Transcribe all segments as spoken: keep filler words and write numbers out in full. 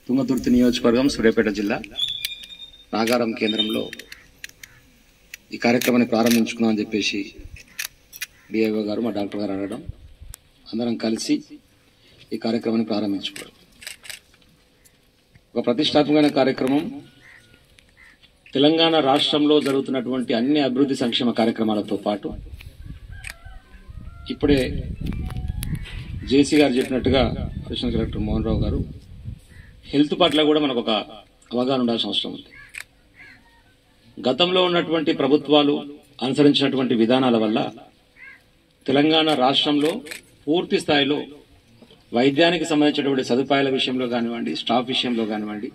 తుంగతుర్తి నియోజకవర్గం సూర్యాపేట జిల్లా నాగారం కేంద్రంలో ఈ కార్యక్రమాన్ని ప్రారంభించుకున్నామని చెప్పేసి డిఐఓ గారు మా డాక్టర్ గారు అనడం అందరం కలిసి ఈ కార్యక్రమాన్ని ప్రారంభించుకోవడం ఒక ప్రతిష్టాత్మకమైన కార్యక్రమం. తెలంగాణ రాష్ట్రంలో జరుగుతున్నటువంటి అన్ని అభివృద్ధి సంక్షేమ కార్యక్రమాలతో పాటు ఇప్పుడే జేసీ గారు చెప్పినట్టుగా అడిషనల్ కలెక్టర్ మోహన్ రావు గారు హెల్త్ పట్ల కూడా మనకు ఒక అవగాహన ఉండాల్సిన అవసరం ఉంది. గతంలో ఉన్నటువంటి ప్రభుత్వాలు అనుసరించినటువంటి విధానాల వల్ల తెలంగాణ రాష్ట్రంలో పూర్తి స్థాయిలో వైద్యానికి సంబంధించినటువంటి సదుపాయాల విషయంలో కానివ్వండి, స్టాఫ్ విషయంలో కానివ్వండి,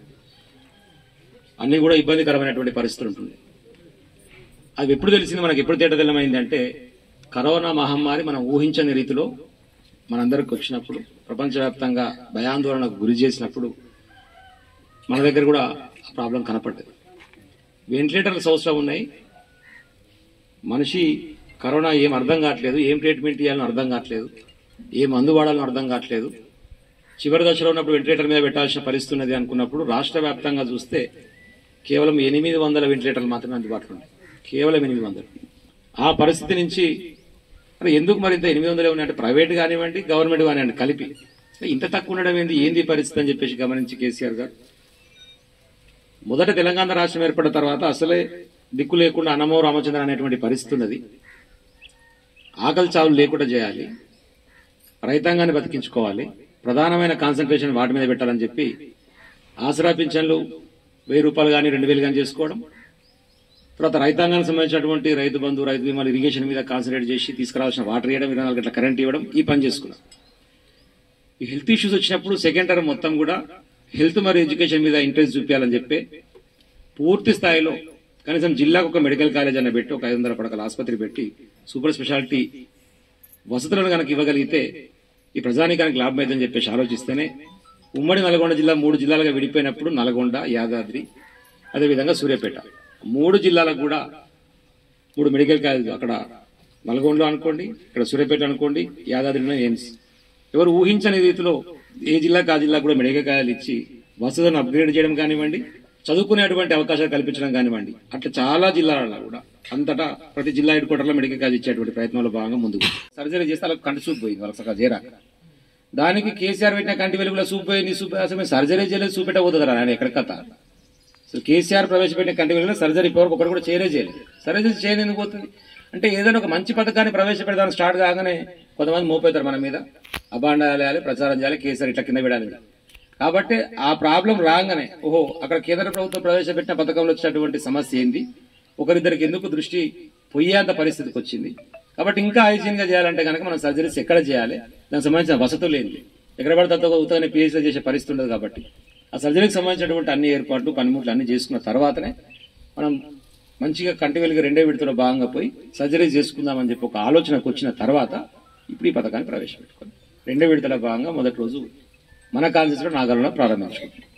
అన్ని కూడా ఇబ్బందికరమైనటువంటి పరిస్థితులు ఉంటుంది. అది ఎప్పుడు తెలిసింది, మనకు ఎప్పుడు తేటతెల్లమైంది అంటే కరోనా మహమ్మారి మనం ఊహించని రీతిలో మనందరికి వచ్చినప్పుడు, ప్రపంచవ్యాప్తంగా భయాందోళనకు గురి చేసినప్పుడు మన దగ్గర కూడా ఆ ప్రాబ్లం కనపడ్డది. వెంటిలేటర్లు అవసరం ఉన్నాయి. మనిషి కరోనా ఏం అర్థం కావట్లేదు, ఏం ట్రీట్మెంట్ చేయాలని అర్థం కావట్లేదు, ఏం మందు వాడాలని అర్థం కావట్లేదు. చివరి దశలో ఉన్నప్పుడు వెంటిలేటర్ మీద పెట్టాల్సిన పరిస్థితి ఉన్నది అనుకున్నప్పుడు రాష్ట్ర వ్యాప్తంగా చూస్తే కేవలం ఎనిమిది వందల వెంటిలేటర్లు మాత్రమే అందుబాటులో ఉన్నాయి. కేవలం ఎనిమిది వందలు. ఆ పరిస్థితి నుంచి మరి ఎందుకు మరింత ఎనిమిది వందలే ఉన్నాయంటే ప్రైవేట్ కానివ్వండి, గవర్నమెంట్ కానివ్వండి కలిపి ఇంత తక్కువ ఉండడం ఏంది, ఏంది పరిస్థితి అని చెప్పేసి గమనించి కేసీఆర్ గారు మొదట తెలంగాణ రాష్ట్రం ఏర్పడిన తర్వాత అసలే దిక్కు లేకుండా అన్నమో రామచంద్ర అనేటువంటి పరిస్థితి ఉన్నది. ఆకలి చావులు లేకుండా చేయాలి, రైతాంగాన్ని బతికించుకోవాలి, ప్రధానమైన కాన్సన్ట్రేషన్ వాటి మీద పెట్టాలని చెప్పి ఆసరా పింఛన్లు వెయ్యి రూపాయలు కానీ రెండు వేలు కానీ చేసుకోవడం, తర్వాత రైతాంగానికి సంబంధించినటువంటి రైతు బంధు, రైతు బీమాలు, ఇరిగేషన్ మీద కాన్సన్ట్రేట్ చేసి తీసుకురావాల్సిన వాటర్ ఇవ్వడం, ఇరవై నాలుగు గంటల కరెంట్ ఇవ్వడం, ఈ పని చేసుకున్నాం. ఈ హెల్త్ ఇష్యూస్ వచ్చినప్పుడు సెకండ్ టర్మ్ మొత్తం కూడా హెల్త్ మరియు ఎడ్యుకేషన్ మీద ఇంట్రెస్ట్ చూపించాలని చెప్పి పూర్తి స్థాయిలో కనీసం జిల్లాకు ఒక మెడికల్ కాలేజ్ అన్న పెట్టి ఒక ఐదు వందల పడకల ఆసుపత్రి పెట్టి సూపర్ స్పెషాలిటీ వసతులను కనుక ఇవ్వగలిగితే ఈ ప్రజానీకానికి లాభం అవుతుందని చెప్పేసి ఆలోచిస్తేనే ఉమ్మడి నల్గొండ జిల్లా మూడు జిల్లాలుగా విడిపోయినప్పుడు నల్గొండ, యాదాద్రి, అదేవిధంగా సూర్యాపేట మూడు జిల్లాలకు కూడా మూడు మెడికల్ కాలేజ్, అక్కడ నల్గొండలో అనుకోండి, ఇక్కడ సూర్యాపేట అనుకోండి, యాదాద్రిలో ఎయిమ్స్. ఎవరు ఊహించని రీతిలో ఏ జిల్లాకు ఆ జిల్లా కూడా మెడికల్ కాలేజీలు ఇచ్చి వసతులను అప్గ్రేడ్ చేయడం కానివ్వండి, చదువుకునేటువంటి అవకాశాలు కల్పించడం కానివ్వండి, అట్లా చాలా జిల్లాలలో కూడా అంతటా ప్రతి జిల్లా హెడ్ క్వార్టర్లో మెడికల్ కాలేజ్ ఇచ్చేటువంటి ప్రయత్నంలో భాగంగా ముందుకు సర్జరీ చేస్తే వాళ్ళకి కంటి చూపు పోయింది, వాళ్ళకి సగం చేరాక. దానికి కేసీఆర్ పెట్టిన కంటి వెలుగులో చూపు పోయింది, చూపు అసలు సర్జరీ చేయలేదు, చూపెట్టబోతుంది ఆయన ఎక్కడ కథ. అసలు కేసీఆర్ ప్రవేశపెట్టిన కంటి వెలుగులో సర్జరీ పవర్ ఒకటి కూడా చేయలే చేయలేదు. సర్జరీ చేయని ఎందుకు పోతుంది అంటే ఏదైనా ఒక మంచి పథకాన్ని ప్రవేశపెడతాను స్టార్ట్ కాగానే కొంతమంది మోపేతారు మన మీద, అబాండాలు వేయాలి, ప్రచారం చేయాలి, కేసీఆర్ ఇట్లా కింద పెడాలి. కాబట్టి ఆ ప్రాబ్లం రాగానే ఓహో అక్కడ కేంద్ర ప్రభుత్వం ప్రవేశపెట్టిన పథకంలో వచ్చినటువంటి సమస్య ఏంది, ఒకరిద్దరికి ఎందుకు దృష్టి పోయేంత పరిస్థితికి వచ్చింది. కాబట్టి ఇంకా హైజీన్ గా చేయాలంటే కనుక మనం సర్జరీస్ ఎక్కడ చేయాలి, దానికి సంబంధించిన వసతులు ఏంది, ఎక్కడ పడితే ఉత్తగానే పిహెచ్డీ చేసే పరిస్థితి ఉండదు. కాబట్టి ఆ సర్జరీకి సంబంధించినటువంటి అన్ని ఏర్పాట్లు, పనిముట్లు అన్ని చేసుకున్న తర్వాతనే మనం మంచిగా కంటి వెలుగు రెండో విడతలో భాగంగా పోయి సర్జరీ చేసుకుందామని చెప్పి ఒక ఆలోచనకు వచ్చిన తర్వాత ఇప్పుడు ఈ పథకాన్ని ప్రవేశపెట్టుకోండి. రెండో విడతల భాగంగా మొదటి రోజు మన కాన్సెన్స్ లో నాగారంలో ప్రారంభించుకుంటాం.